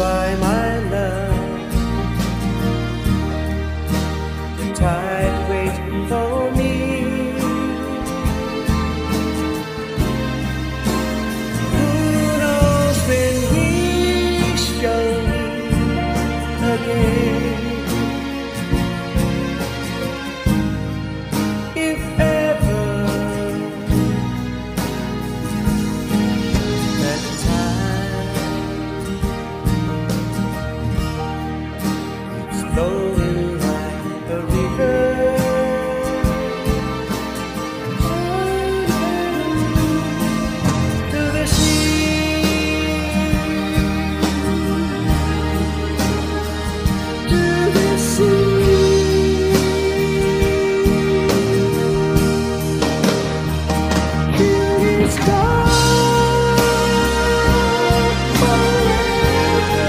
Goodbye, my love. The tide waits for me. Who knows when we shall meet again? If ever that time is flowing like the river to the sea, to the sea. It's gone forever,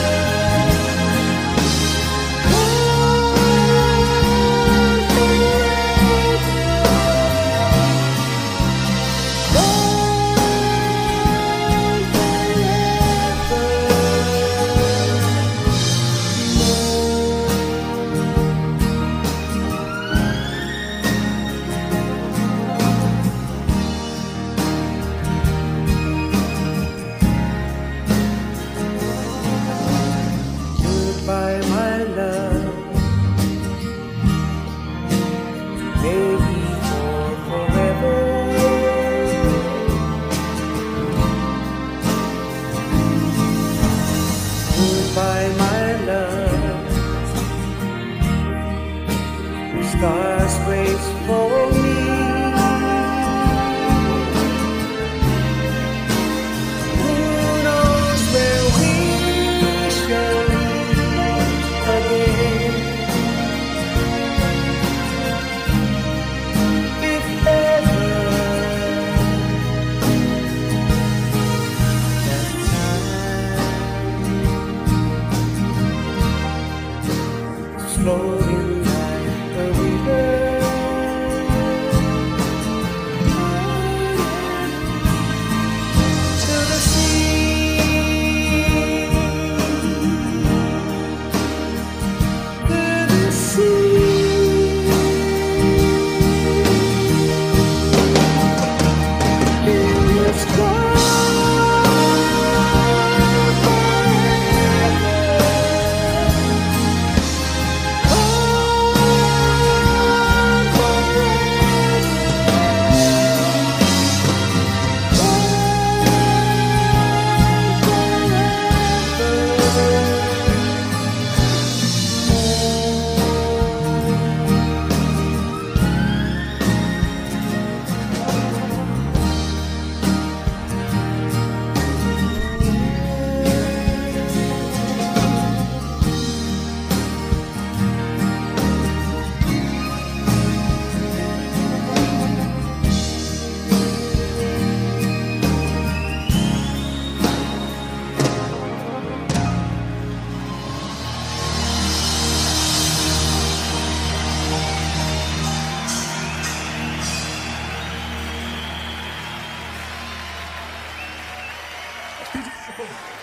Goodbye, my love. Maybe for forever. Goodbye, my love. The stars wait for me. Who knows where we shall meet again? If ever that time is flowing like a river to the sea, to the sea. It's gone Beautiful.